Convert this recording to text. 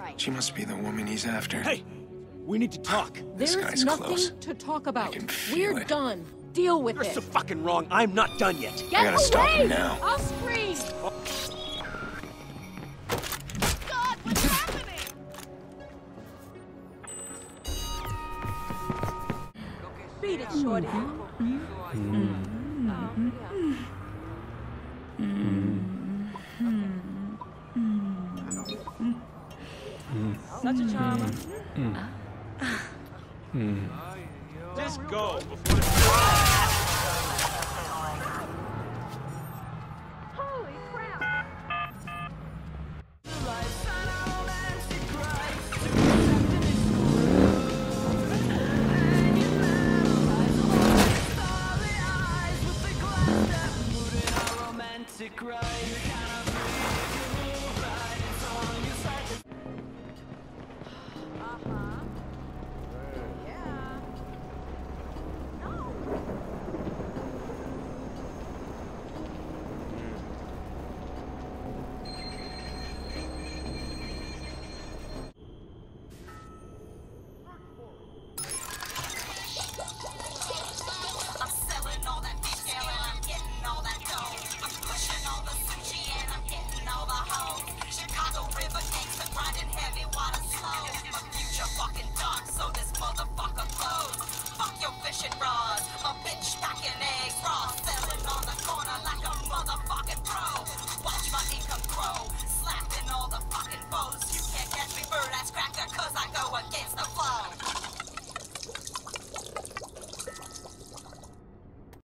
She must be the woman he's after. Hey! We need to talk. This There's guy's nothing close. to talk about. can feel We're it. done. Deal with You're it. so fucking wrong. I'm not done yet. Get I gotta away! stop him now. I'll scream! God, what's happening? Beat it, shorty. Such a charmer. Just go before the...